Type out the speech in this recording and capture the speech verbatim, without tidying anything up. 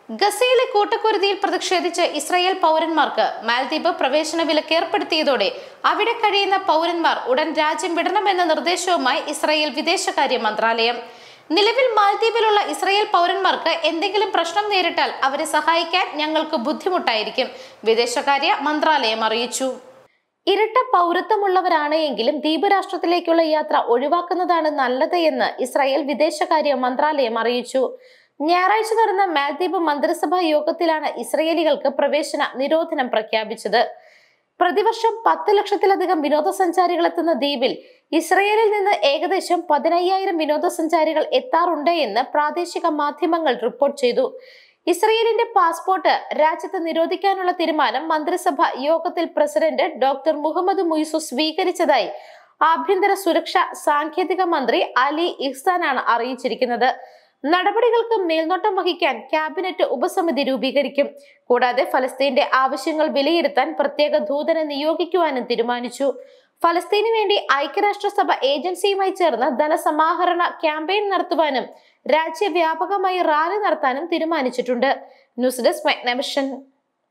ഗസയിലെ കൂട്ടക്കുരുതിയിൽ പ്രതിഷേധിച്ച് ഇസ്രായേൽ പൗരന്മാർക്ക് മാൽദ്വീപ് പ്രവേശന വിലക്ക് ഏർപ്പെടുത്തിയതോടെ അവിടെ കഴിയുന്ന പൗരന്മാർ ഉടൻ രാജ്യം വിടണമെന്ന നിർദ്ദേശവുമായി ഇസ്രായേൽ വിദേശകാര്യ മന്ത്രാലയം. നിലവിൽ മാൽദ്വീപിലുള്ള ഇസ്രായേൽ പൗരന്മാർക്ക് എന്തെങ്കിലും പ്രശ്നം നേരിട്ടാൽ അവരെ സഹായിക്കാൻ ഞങ്ങൾക്ക് ബുദ്ധിമുട്ടായിരിക്കും, വിദേശകാര്യ മന്ത്രാലയം അറിയിച്ചു. ഇരട്ട പൗരത്വമുള്ളവരാണ് എങ്കിലും ദ്വീപ് രാഷ്ട്രത്തിലേക്കുള്ള യാത്ര ഒഴിവാക്കുന്നതാണ് നല്ലത് എന്ന് ഇസ്രായേൽ വിദേശകാര്യ മന്ത്രാലയം അറിയിച്ചു. ഞായറാഴ്ച നടന്ന മാൽദ്വീപ് മന്ത്രിസഭാ യോഗത്തിലാണ് ഇസ്രയേലികൾക്ക് പ്രവേശന നിരോധനം പ്രഖ്യാപിച്ചത്. പ്രതിവർഷം പത്ത് ലക്ഷത്തിലധികം വിനോദസഞ്ചാരികൾ എത്തുന്ന ദ്വീപിൽ ഇസ്രയേലിൽ നിന്ന് ഏകദേശം പതിനയ്യായിരം വിനോദസഞ്ചാരികൾ എത്താറുണ്ട് എന്ന് പ്രാദേശിക മാധ്യമങ്ങൾ റിപ്പോർട്ട് ചെയ്തു. ഇസ്രയേലിന്റെ പാസ്പോർട്ട് രാജ്യത്ത് നിരോധിക്കാനുള്ള തീരുമാനം മന്ത്രിസഭ യോഗത്തിൽ പ്രസിഡന്റ് ഡോക്ടർ മുഹമ്മദ് മുയ്സു സ്വീകരിച്ചതായി ആഭ്യന്തര സുരക്ഷാ സാങ്കേതിക മന്ത്രി അലി ഇഹ്സാനാണ് അറിയിച്ചിരിക്കുന്നത്. നടപടികൾക്ക് മേൽനോട്ടം വഹിക്കാൻ ക്യാബിനറ്റ് ഉപസമിതി രൂപീകരിക്കും. കൂടാതെ ഫലസ്തീന്റെ ആവശ്യങ്ങൾ വിലയിരുത്താൻ പ്രത്യേക ദൂതനെ നിയോഗിക്കുവാനും തീരുമാനിച്ചു. ഫലസ്തീനു വേണ്ടി ഐക്യരാഷ്ട്രസഭ ഏജൻസിയുമായി ചേർന്ന് ധനസമാഹരണ ക്യാമ്പയിൻ നടത്തുവാനും രാജ്യവ്യാപകമായി റാലി നടത്താനും തീരുമാനിച്ചിട്ടുണ്ട്. News desk മെഗ്നവിഷൻ.